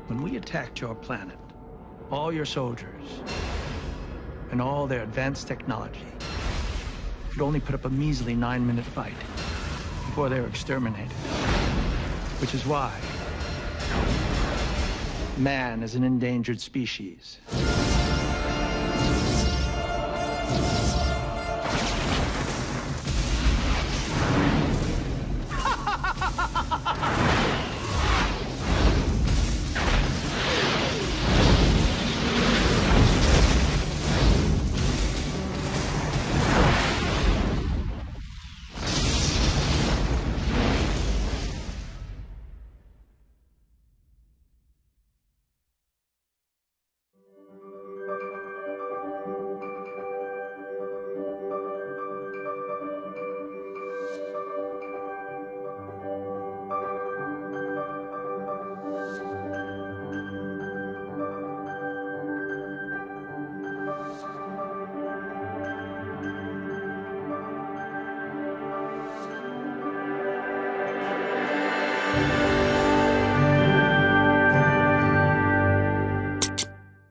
When we attacked your planet, all your soldiers and all their advanced technology could only put up a measly 9-minute fight before they were exterminated. Which is why man is an endangered species.